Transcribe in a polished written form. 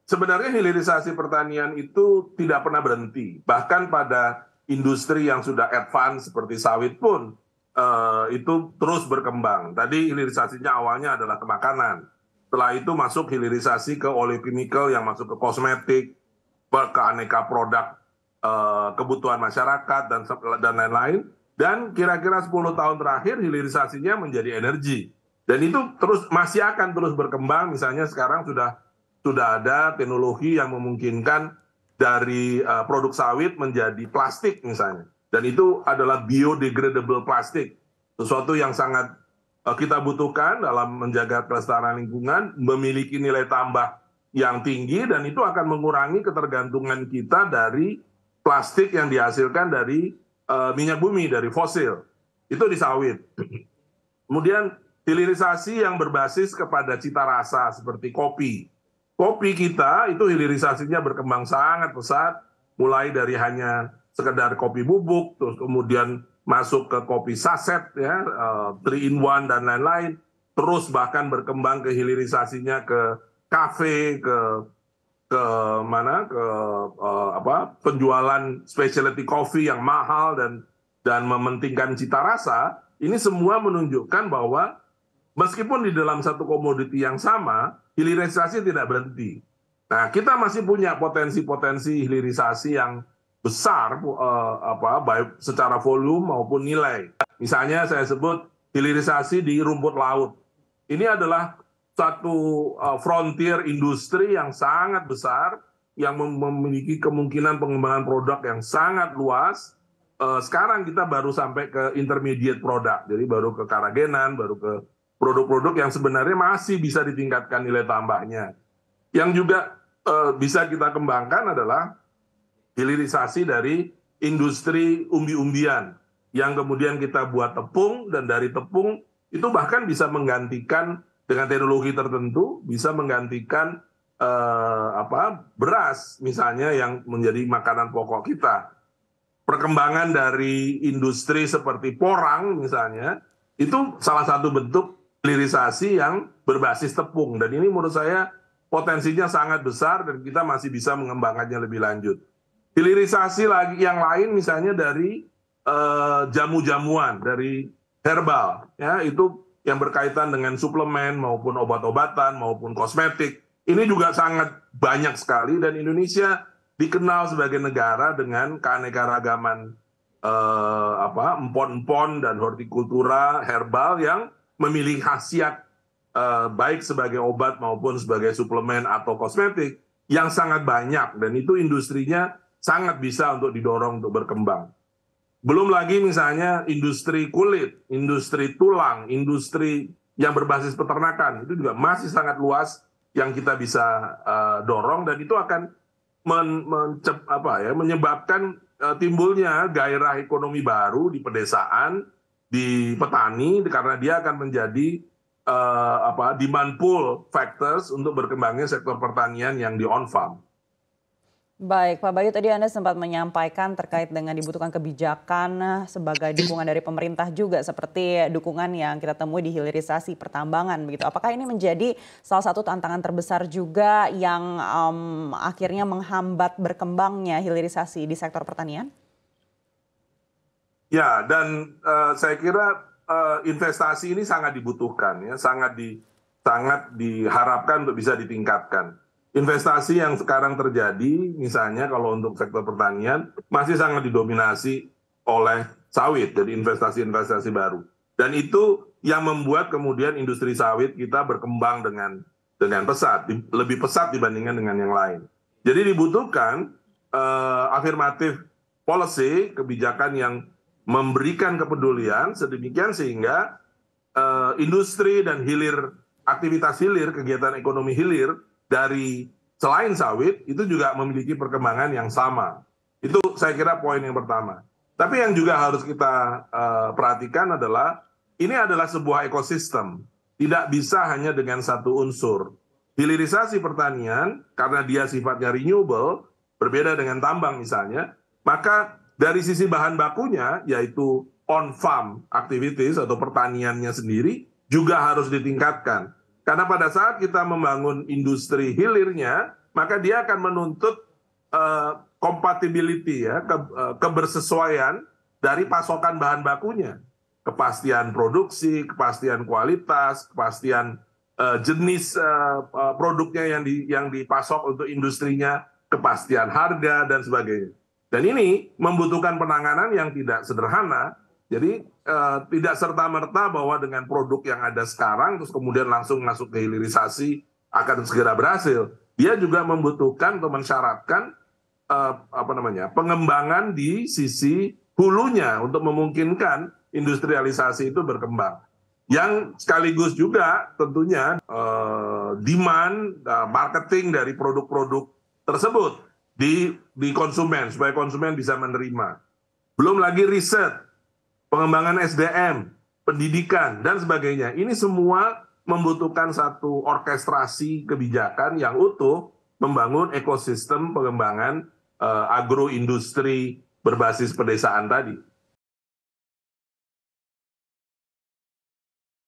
sebenarnya hilirisasi pertanian itu tidak pernah berhenti. Bahkan pada industri yang sudah advance seperti sawit pun itu terus berkembang. Tadi hilirisasinya awalnya adalah ke makanan. Setelah itu masuk hilirisasi ke oleochemical yang masuk ke kosmetik, ke aneka produk kebutuhan masyarakat dan lain-lain. Dan kira-kira 10 tahun terakhir hilirisasinya menjadi energi. Dan itu terus masih akan terus berkembang. Misalnya sekarang sudah ada teknologi yang memungkinkan dari produk sawit menjadi plastik misalnya. Dan itu adalah biodegradable plastik. Sesuatu yang sangat kita butuhkan dalam menjaga kelestarian lingkungan, memiliki nilai tambah yang tinggi, dan itu akan mengurangi ketergantungan kita dari plastik yang dihasilkan dari minyak bumi, dari fosil. Itu di sawit. Kemudian hilirisasi yang berbasis kepada cita rasa seperti kopi. Kopi kita itu hilirisasinya berkembang sangat pesat, mulai dari hanya sekedar kopi bubuk, terus kemudian masuk ke kopi saset, ya, 3 in 1 dan lain-lain, terus bahkan berkembang ke hilirisasinya ke kafe, ke mana, ke penjualan specialty coffee yang mahal dan mementingkan cita rasa. Ini semua menunjukkan bahwa meskipun di dalam satu komoditi yang sama, hilirisasi tidak berhenti. Nah, kita masih punya potensi-potensi hilirisasi yang besar, baik secara volume maupun nilai. Misalnya saya sebut hilirisasi di rumput laut. Ini adalah satu frontier industri yang sangat besar, yang memiliki kemungkinan pengembangan produk yang sangat luas. Sekarang kita baru sampai ke intermediate product, jadi baru ke keragenan, baru ke produk-produk yang sebenarnya masih bisa ditingkatkan nilai tambahnya. Yang juga bisa kita kembangkan adalah hilirisasi dari industri umbi-umbian, yang kemudian kita buat tepung, dan dari tepung itu bahkan bisa menggantikan dengan teknologi tertentu, bisa menggantikan beras misalnya yang menjadi makanan pokok kita. Perkembangan dari industri seperti porang misalnya, itu salah satu bentuk hilirisasi yang berbasis tepung, dan ini menurut saya potensinya sangat besar dan kita masih bisa mengembangkannya lebih lanjut. Hilirisasi lagi yang lain misalnya dari jamu-jamuan, dari herbal, ya, itu yang berkaitan dengan suplemen maupun obat-obatan maupun kosmetik. Ini juga sangat banyak sekali, dan Indonesia dikenal sebagai negara dengan keanekaragaman empon-empon dan hortikultura herbal yang memiliki khasiat baik sebagai obat maupun sebagai suplemen atau kosmetik yang sangat banyak, dan itu industrinya sangat bisa untuk didorong untuk berkembang. Belum lagi misalnya industri kulit, industri tulang, industri yang berbasis peternakan, itu juga masih sangat luas yang kita bisa dorong, dan itu akan menyebabkan timbulnya gairah ekonomi baru di pedesaan, di petani, karena dia akan menjadi demand pull factors untuk berkembangnya sektor pertanian yang di on farm. Baik, Pak Bayu, tadi Anda sempat menyampaikan terkait dengan dibutuhkan kebijakan sebagai dukungan dari pemerintah juga, seperti dukungan yang kita temui di hilirisasi pertambangan begitu. Apakah ini menjadi salah satu tantangan terbesar juga yang akhirnya menghambat berkembangnya hilirisasi di sektor pertanian? Ya, dan saya kira investasi ini sangat dibutuhkan, ya, sangat diharapkan untuk bisa ditingkatkan. Investasi yang sekarang terjadi, misalnya kalau untuk sektor pertanian, masih sangat didominasi oleh sawit, jadi investasi-investasi baru. Dan itu yang membuat kemudian industri sawit kita berkembang dengan pesat, lebih pesat dibandingkan dengan yang lain. Jadi dibutuhkan afirmatif policy, kebijakan yang memberikan kepedulian sedemikian sehingga industri dan aktivitas hilir, kegiatan ekonomi hilir dari selain sawit itu juga memiliki perkembangan yang sama. Itu saya kira poin yang pertama. Tapi yang juga harus kita perhatikan adalah ini adalah sebuah ekosistem. Tidak bisa hanya dengan satu unsur. Hilirisasi pertanian karena dia sifatnya renewable, berbeda dengan tambang misalnya, maka dari sisi bahan bakunya yaitu on-farm activities atau pertaniannya sendiri juga harus ditingkatkan. Karena pada saat kita membangun industri hilirnya, maka dia akan menuntut compatibility ya, kebersesuaian dari pasokan bahan bakunya, kepastian produksi, kepastian kualitas, kepastian jenis produknya yang dipasok untuk industrinya, kepastian harga dan sebagainya. Dan ini membutuhkan penanganan yang tidak sederhana. Jadi tidak serta-merta bahwa dengan produk yang ada sekarang terus kemudian langsung masuk ke hilirisasi akan segera berhasil. Dia juga membutuhkan atau mensyaratkan pengembangan di sisi hulunya untuk memungkinkan industrialisasi itu berkembang. Yang sekaligus juga tentunya demand marketing dari produk-produk tersebut di konsumen supaya konsumen bisa menerima. Belum lagi riset, pengembangan SDM, pendidikan dan sebagainya. Ini semua membutuhkan satu orkestrasi kebijakan yang utuh membangun ekosistem pengembangan agroindustri berbasis pedesaan tadi.